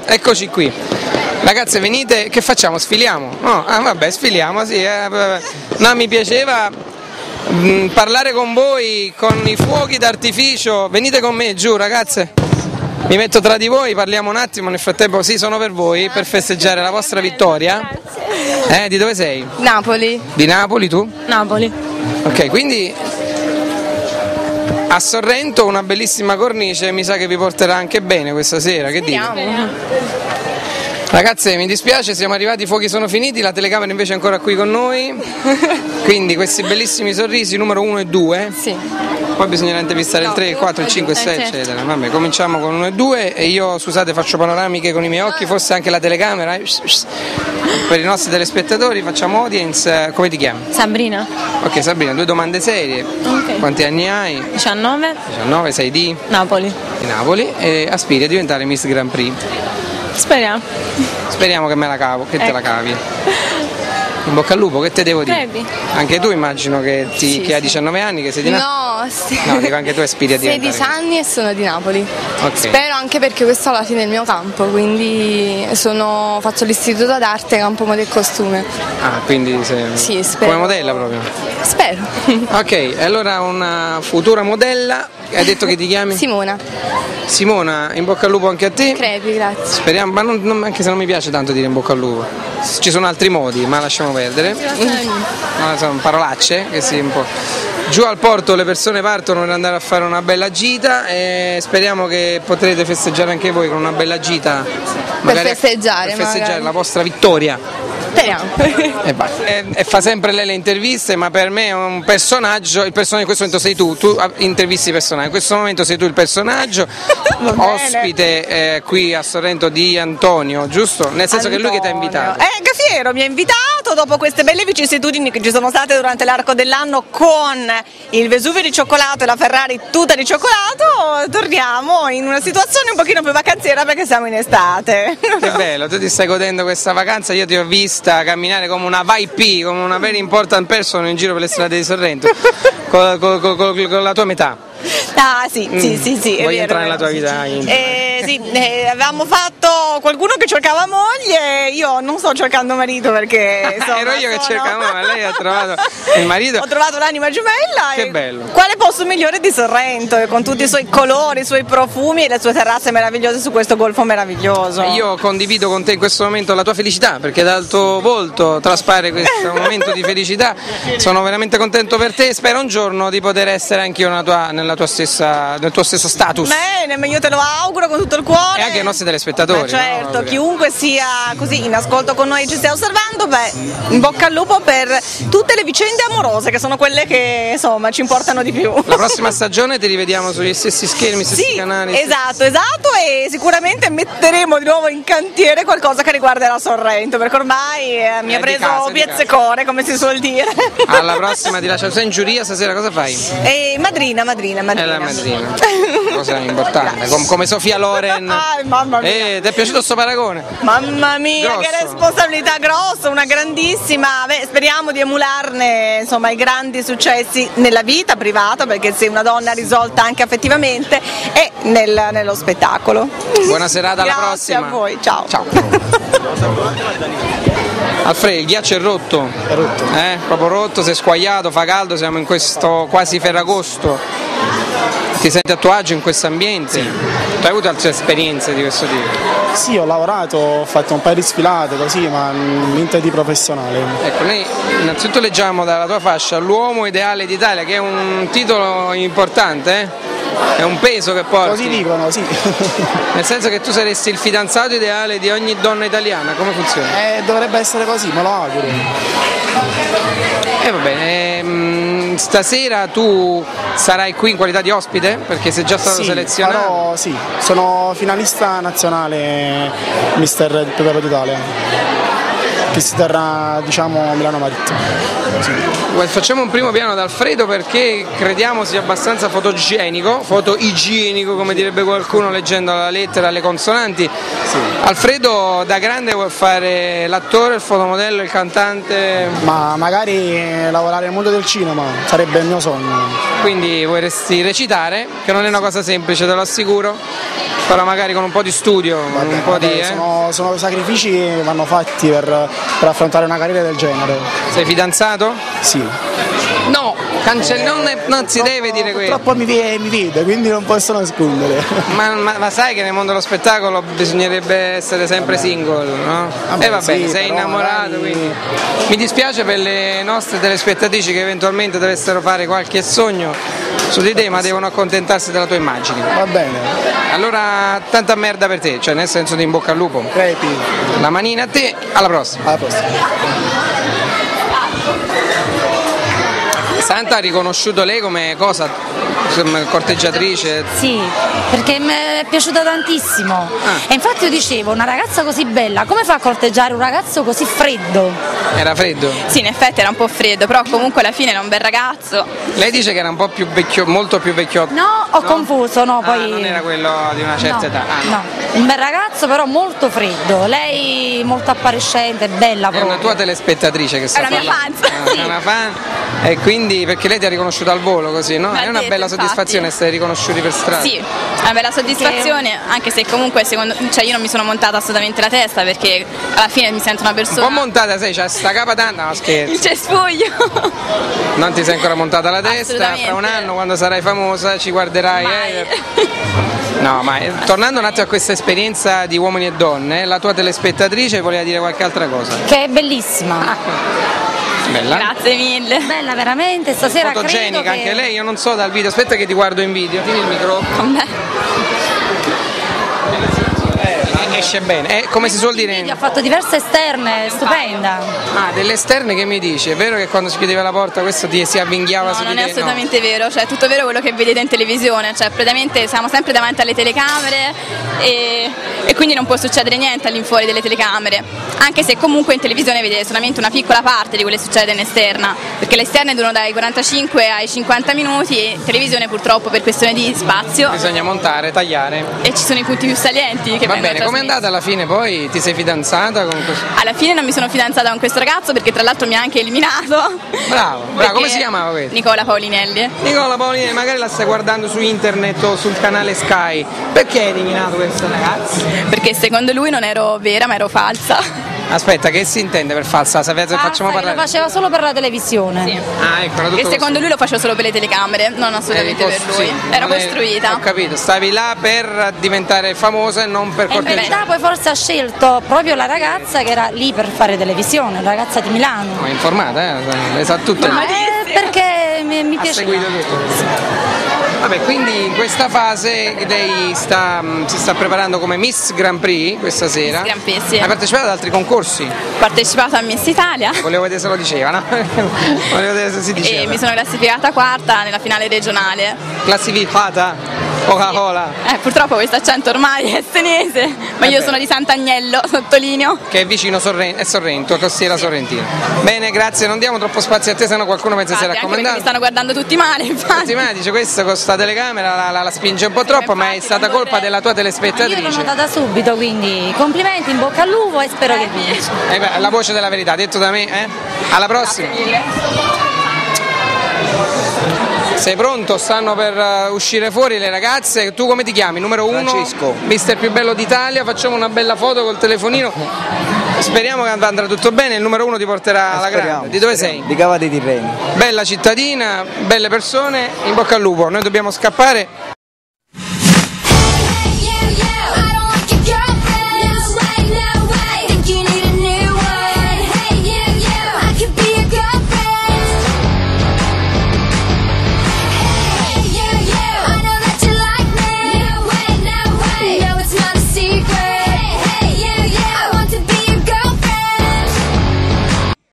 eccoci qui. Ragazze, venite, che facciamo? Sfiliamo? No, vabbè, sfiliamo, sì. No, mi piaceva parlare con voi, con i fuochi d'artificio. Venite con me giù, ragazze. Mi metto tra di voi, parliamo un attimo, nel frattempo sì, sono per voi, per festeggiare la vostra vittoria. Grazie. Di dove sei? Napoli. Di Napoli, tu? Napoli. Ok, quindi a Sorrento una bellissima cornice, mi sa che vi porterà anche bene questa sera, che dite? Ragazze, mi dispiace, siamo arrivati, i fuochi sono finiti, la telecamera invece è ancora qui con noi, quindi questi bellissimi sorrisi, numero 1 e 2. Sì. Poi bisognerà intervistare il 3, il 4, il 5, il 6, certo. eccetera. Vabbè, cominciamo con 1 e 2 e io, scusate, faccio panoramiche con i miei occhi, forse anche la telecamera. Per i nostri telespettatori facciamo audience. Come ti chiami? Sabrina. Ok, Sabrina, 2 domande serie. Ok. Quanti anni hai? 19. 19, sei di Napoli. Napoli e aspiri a diventare Miss Grand Prix. Speriamo. Speriamo che me la cavo, che te la cavi. In bocca al lupo, che te devo dire? Crepi. Anche tu immagino che, che hai 19 anni, che sei di Napoli? No, sì. No, dico anche tu aspiri a diventare. 16 anni e sono di Napoli. Ok. Spero anche perché questo alla fine è il mio campo, quindi faccio l'istituto d'arte campo moda e costume. Ah, quindi sei Sì, spero. come modella proprio? Spero. Ok, allora una futura modella, hai detto che ti chiami? Simona. Simona, in bocca al lupo anche a te. Crepi, grazie. Speriamo, ma anche se non mi piace tanto dire in bocca al lupo. Ci sono altri modi, ma lasciamo perdere. No, sono parolacce che si un po'. Giù al porto le persone partono per andare a fare una bella gita e speriamo che potrete festeggiare anche voi con una bella gita. Per festeggiare la vostra vittoria. Speriamo. E fa sempre lei le interviste, ma per me è un personaggio, il personaggio in questo momento sei tu intervisti i personaggi, in questo momento sei tu il personaggio, ospite qui a Sorrento di Antonio, giusto? Nel senso che è lui che ti ha invitato. Cafiero mi ha invitato dopo queste belle vicissitudini che ci sono state durante l'arco dell'anno con il Vesuvio di cioccolato e la Ferrari tutta di cioccolato, torniamo in una situazione un pochino più vacanziera perché siamo in estate. Che bello, tu ti stai godendo questa vacanza, io ti ho vista camminare come una VIP, come una very important person in giro per le strade di Sorrento, con la tua metà. Ah sì, è Vuoi vero, entrare nella tua vita intima? Avevamo fatto qualcuno che cercava moglie, io non sto cercando marito perché insomma, ero io che cercavo, ma lei ha trovato il marito. Ho trovato l'anima gemella. Che bello. Quale posto migliore di Sorrento, con tutti i suoi colori, i suoi profumi e le sue terrazze meravigliose su questo golfo meraviglioso. Io condivido con te in questo momento la tua felicità, perché dal tuo volto traspare questo momento di felicità. Sono veramente contento per te e spero un giorno di poter essere anch'io nel tuo stesso status. Bene, ma io te lo auguro con tutto il cuore. E anche ai nostri telespettatori. Certo, no? Chiunque sia così in ascolto con noi e ci stia osservando, in bocca al lupo per tutte le vicende amorose che sono quelle che insomma ci importano di più. La prossima stagione ti rivediamo sugli stessi schermi, stessi canali. Esatto, e sicuramente metteremo di nuovo in cantiere qualcosa che riguarda la Sorrento, perché ormai mi ha preso piezzecore, come si suol dire. Alla prossima, ti lascio. Sei in giuria stasera, cosa fai? Madrina. È la madrina. Cosa importante, come Sofia Loren. Mamma mia. Ti è piaciuto sto paragone? Mamma mia, grosso. Che responsabilità grossa, una grandissima. Speriamo di emularne insomma i grandi successi nella vita privata, perché sei una donna risolta anche affettivamente, e nello spettacolo. Buona serata, alla prossima. Grazie a voi, ciao. Alfredo, il ghiaccio è rotto. È rotto. Proprio rotto, si è squagliato, fa caldo, siamo in questo quasi ferragosto. Ti senti a tuo agio in questo ambiente? Sì. Tu hai avuto altre esperienze di questo tipo? Sì, ho lavorato, ho fatto un paio di sfilate così, ma niente di professionale. Ecco, noi innanzitutto leggiamo dalla tua fascia L'uomo ideale d'Italia, che è un titolo importante, È un peso che porti. Così dicono, sì. Nel senso che tu saresti il fidanzato ideale di ogni donna italiana, come funziona? Dovrebbe essere così, me lo auguro. Va bene, stasera tu sarai qui in qualità di ospite? Perché sei già stato selezionato? Sì, sono finalista nazionale Mister Pepe d'Italia, che si terrà, diciamo, Milano Marittima. Sì. Facciamo un primo piano ad Alfredo perché crediamo sia abbastanza fotoigienico, come direbbe qualcuno leggendo la lettera, le consonanti. Sì. Alfredo da grande vuole fare l'attore, il fotomodello, il cantante? Ma magari lavorare nel mondo del cinema sarebbe il mio sogno. Quindi vorresti recitare, che non è una cosa semplice, te lo assicuro. però magari con un po' di studio, un po' di... Sono sacrifici che vanno fatti per affrontare una carriera del genere. Sei fidanzato? Sì. No, non si deve dire questo. Purtroppo mi vede, quindi non posso nascondere. Ma sai che nel mondo dello spettacolo bisognerebbe essere sempre single, no? Vabbè, va bene, sì, sei innamorato, magari... quindi mi dispiace per le nostre telespettatrici che eventualmente dovessero fare qualche sogno su di te, ma devono accontentarsi della tua immagine. Va bene. Allora, tanta merda per te, cioè nel senso di in bocca al lupo. Crepi. La manina a te, alla prossima. Alla prossima. Santa ha riconosciuto lei come cosa? Corteggiatrice? Sì, perché mi è piaciuta tantissimo. E infatti io dicevo, una ragazza così bella, come fa a corteggiare un ragazzo così freddo? Era freddo? Sì, in effetti era un po' freddo, però comunque alla fine era un bel ragazzo. Lei dice che era un po' più vecchio, molto più vecchiotto. No, ho confuso, no, poi... non era quello di una certa età. No, un bel ragazzo però molto freddo, lei molto appariscente, bella È proprio. una tua telespettatrice che sta È una mia parlando. È una fan. E quindi perché lei ti ha riconosciuto al volo così, no? È una bella soddisfazione essere riconosciuti per strada. Sì, è una bella soddisfazione, anche se comunque io non mi sono montata assolutamente la testa perché alla fine mi sento una persona... Un po' montata sei, c'ha sta capa tanta, no scherzo. Il cespuglio! Non ti sei ancora montata la testa, fra un anno quando sarai famosa ci guarderai. No, ma tornando un attimo a questa esperienza di Uomini e Donne, la tua telespettatrice voleva dire qualche altra cosa? Che è bellissima. Bella. Grazie mille. Bella veramente, stasera Fotogenica credo anche che... lei, io non so dal video, aspetta che ti guardo in video, tieni il microfono. Vabbè. Esce bene, come si suol dire? Ha fatto diverse esterne, stupenda. Ah, delle esterne che mi dici? È vero che quando si chiudeva la porta questo ti si avvinghiava No, su di non te? è assolutamente vero, cioè è tutto vero quello che vedete in televisione, cioè praticamente siamo sempre davanti alle telecamere e quindi non può succedere niente all'infuori delle telecamere, anche se comunque in televisione vedete solamente una piccola parte di quello che succede in esterna, perché le esterne durano dai 45 ai 50 minuti e in televisione purtroppo per questione di spazio bisogna montare, tagliare. E ci sono i punti più salienti che Va vengono bene, com'è trasmessi. andata alla fine poi? Ti sei fidanzata con questo? Alla fine non mi sono fidanzata con questo ragazzo perché tra l'altro mi ha anche eliminato. Bravo, come si chiamava questo? Nicola Paulinelli. Nicola Paulinelli, magari la stai guardando su internet o sul canale Sky. Perché hai eliminato questa ragazza? Perché secondo lui non ero vera ma ero falsa. Aspetta, che si intende per falsa? Facciamo parlare. Lo faceva solo per la televisione. Sì. Ah, ecco, era tutto E secondo lui lo facevo solo per le telecamere, non assolutamente per lui. sì, Ero non è- costruita. Ho capito, stavi là per diventare famosa e non per E in corteggiare. realtà poi forse ha scelto proprio la ragazza che era lì per fare televisione, la ragazza di Milano. Ma è informata, le sa tutto. Perché mi Ha piace. seguito tutto. Vabbè, quindi in questa fase lei si sta preparando come Miss Grand Prix questa sera. Miss Grand Prix, sì. Hai partecipato ad altri concorsi? Ho partecipato a Miss Italia Volevo vedere se lo diceva, no? Volevo vedere se si diceva. e mi sono classificata quarta nella finale regionale. Classificata Coca-Cola, Purtroppo questo accento ormai è senese, ma io sono di Sant'Agnello, sottolineo. che è vicino è Sorrento, costiera sorrentina. Bene, grazie, non diamo troppo spazio a te, sennò qualcuno pensa sia Anche perché mi raccomandato. stanno guardando tutti male, infatti. Dice questo con sta telecamera la spinge un po' troppo, ma è infatti, stata non colpa vorrei. della tua Io l'ho telespettatrice. notata subito, quindi complimenti, in bocca al lupo e spero che vinca. Beh, la voce della verità, detto da me, eh? Alla prossima. Sei pronto? Stanno per uscire fuori le ragazze. Tu come ti chiami? Numero 1? Francesco. Mister più bello d'Italia. Facciamo una bella foto col telefonino. Speriamo che andrà tutto bene. Il numero 1 ti porterà alla grande. Di dove sei? Di Cava dei Tirreni. Bella cittadina, belle persone. In bocca al lupo. Noi dobbiamo scappare.